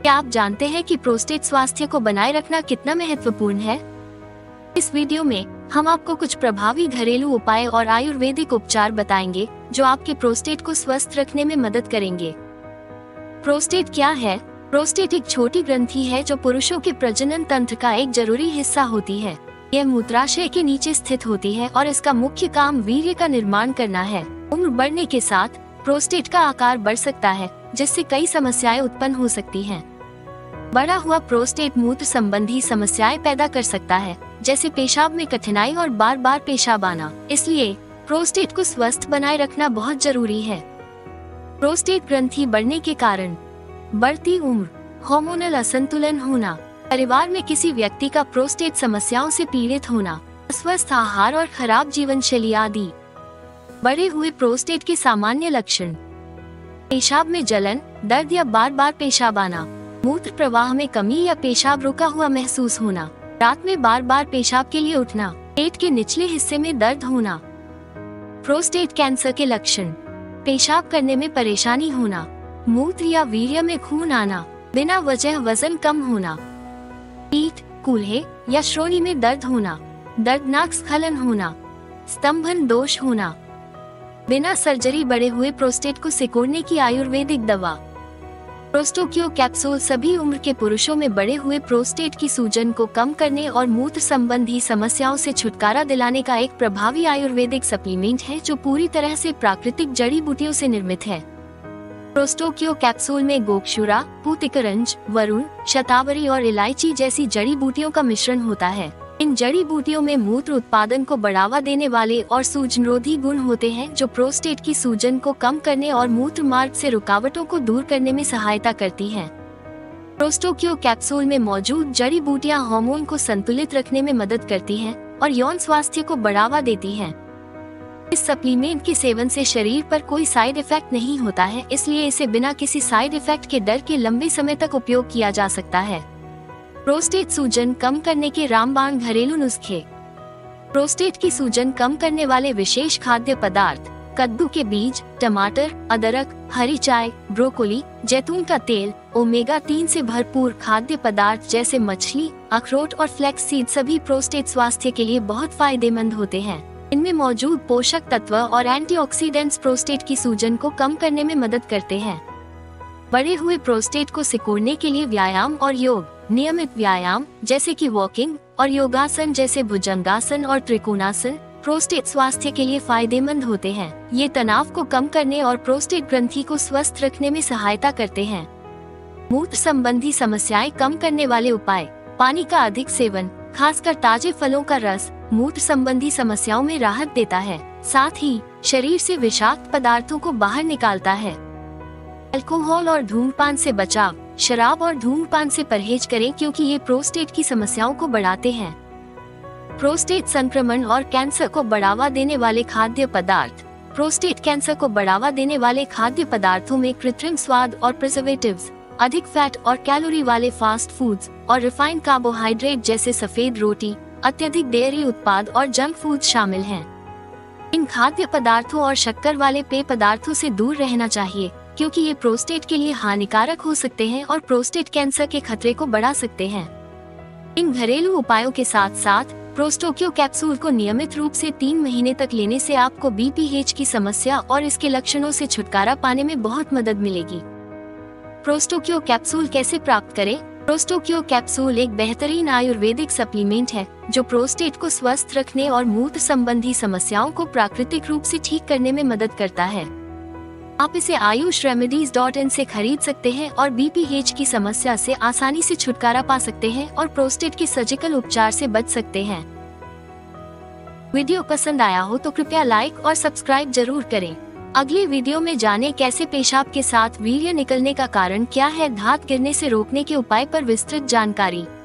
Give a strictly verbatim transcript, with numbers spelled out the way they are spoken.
क्या आप जानते हैं कि प्रोस्टेट स्वास्थ्य को बनाए रखना कितना महत्वपूर्ण है? इस वीडियो में हम आपको कुछ प्रभावी घरेलू उपाय और आयुर्वेदिक उपचार बताएंगे जो आपके प्रोस्टेट को स्वस्थ रखने में मदद करेंगे। प्रोस्टेट क्या है? प्रोस्टेट एक छोटी ग्रंथि है जो पुरुषों के प्रजनन तंत्र का एक जरूरी हिस्सा होती है। यह मूत्राशय के नीचे स्थित होती है और इसका मुख्य काम वीर्य का निर्माण करना है। उम्र बढ़ने के साथ प्रोस्टेट का आकार बढ़ सकता है, जिससे कई समस्याएं उत्पन्न हो सकती हैं। बढ़ा हुआ प्रोस्टेट मूत्र संबंधी समस्याएं पैदा कर सकता है, जैसे पेशाब में कठिनाई और बार बार पेशाब आना। इसलिए प्रोस्टेट को स्वस्थ बनाए रखना बहुत जरूरी है। प्रोस्टेट ग्रंथि बढ़ने के कारण बढ़ती उम्र, हार्मोनल असंतुलन होना, परिवार में किसी व्यक्ति का प्रोस्टेट समस्याओं से पीड़ित होना, अस्वस्थ आहार और खराब जीवन शैली आदि। बढ़े हुए प्रोस्टेट के सामान्य लक्षण: पेशाब में जलन, दर्द या बार बार पेशाब आना, मूत्र प्रवाह में कमी या पेशाब रुका हुआ महसूस होना, रात में बार बार पेशाब के लिए उठना, पेट के निचले हिस्से में दर्द होना। प्रोस्टेट कैंसर के लक्षण: पेशाब करने में परेशानी होना, मूत्र या वीर्य में खून आना, बिना वजह वजन कम होना, पीठ, कूल्हे या श्रोणि में दर्द होना, दर्दनाक स्खलन होना, स्तंभन दोष होना। बिना सर्जरी बढ़े हुए प्रोस्टेट को सिकोड़ने की आयुर्वेदिक दवा। प्रोस्टोक्यो कैप्सूल सभी उम्र के पुरुषों में बढ़े हुए प्रोस्टेट की सूजन को कम करने और मूत्र संबंधी समस्याओं से छुटकारा दिलाने का एक प्रभावी आयुर्वेदिक सप्लीमेंट है जो पूरी तरह से प्राकृतिक जड़ी बूटियों से निर्मित है। प्रोस्टोक्यो कैप्सूल में गोक्षुरा, पूतिकरंज, वरुण, शतावरी और इलायची जैसी जड़ी बूटियों का मिश्रण होता है। इन जड़ी बूटियों में मूत्र उत्पादन को बढ़ावा देने वाले और सूजनरोधी गुण होते हैं जो प्रोस्टेट की सूजन को कम करने और मूत्र मार्ग से रुकावटों को दूर करने में सहायता करती हैं। प्रोस्टोक्यो कैप्सूल में मौजूद जड़ी बूटियां हार्मोन को संतुलित रखने में मदद करती हैं और यौन स्वास्थ्य को बढ़ावा देती हैं। इस सप्लीमेंट के सेवन से शरीर पर कोई साइड इफेक्ट नहीं होता है, इसलिए इसे बिना किसी साइड इफेक्ट के डर के लंबे समय तक उपयोग किया जा सकता है। प्रोस्टेट सूजन कम करने के रामबाण घरेलू नुस्खे। प्रोस्टेट की सूजन कम करने वाले विशेष खाद्य पदार्थ: कद्दू के बीज, टमाटर, अदरक, हरी चाय, ब्रोकोली, जैतून का तेल, ओमेगा तीन से भरपूर खाद्य पदार्थ जैसे मछली, अखरोट और फ्लैक्स सीड सभी प्रोस्टेट स्वास्थ्य के लिए बहुत फायदेमंद होते हैं। इनमें मौजूद पोषक तत्व और एंटीऑक्सीडेंट्स प्रोस्टेट की सूजन को कम करने में मदद करते हैं। बढ़े हुए प्रोस्टेट को सिकोड़ने के लिए व्यायाम और योग। नियमित व्यायाम जैसे कि वॉकिंग और योगासन जैसे भुजंगासन और त्रिकोणासन प्रोस्टेट स्वास्थ्य के लिए फायदेमंद होते हैं। ये तनाव को कम करने और प्रोस्टेट ग्रंथि को स्वस्थ रखने में सहायता करते हैं। मूत्र संबंधी समस्याएं कम करने वाले उपाय: पानी का अधिक सेवन, खासकर ताजे फलों का रस, मूत्र संबंधी समस्याओं में राहत देता है, साथ ही शरीर से विषाक्त पदार्थों को बाहर निकालता है। अल्कोहल और धूम्रपान से बचाव। शराब और धूम्रपान से परहेज करें क्योंकि ये प्रोस्टेट की समस्याओं को बढ़ाते हैं। प्रोस्टेट संक्रमण और कैंसर को बढ़ावा देने वाले खाद्य पदार्थ। प्रोस्टेट कैंसर को बढ़ावा देने वाले खाद्य पदार्थों में कृत्रिम स्वाद और प्रिजर्वेटिव्स, अधिक फैट और कैलोरी वाले फास्ट फूड्स और रिफाइंड कार्बोहाइड्रेट जैसे सफेद रोटी, अत्यधिक डेयरी उत्पाद और जंक फूड शामिल हैं। इन खाद्य पदार्थों और शक्कर वाले पेय पदार्थों से दूर रहना चाहिए क्योंकि ये प्रोस्टेट के लिए हानिकारक हो सकते हैं और प्रोस्टेट कैंसर के खतरे को बढ़ा सकते हैं। इन घरेलू उपायों के साथ साथ प्रोस्टोक्यो कैप्सूल को नियमित रूप से तीन महीने तक लेने से आपको बी पी एच की समस्या और इसके लक्षणों से छुटकारा पाने में बहुत मदद मिलेगी। प्रोस्टोक्यो कैप्सूल कैसे प्राप्त करें? प्रोस्टोक्यो कैप्सूल एक बेहतरीन आयुर्वेदिक सप्लीमेंट है जो प्रोस्टेट को स्वस्थ रखने और मूत्र संबंधी समस्याओं को प्राकृतिक रूप से ठीक करने में मदद करता है। आप इसे आयुष रेमेडीज डॉट इन से खरीद सकते हैं और बी पी एच की समस्या से आसानी से छुटकारा पा सकते हैं और प्रोस्टेट के सर्जिकल उपचार से बच सकते हैं। वीडियो पसंद आया हो तो कृपया लाइक और सब्सक्राइब जरूर करें। अगले वीडियो में जानें कैसे पेशाब के साथ वीर्य निकलने का कारण क्या है, धात गिरने से रोकने के उपाय पर विस्तृत जानकारी।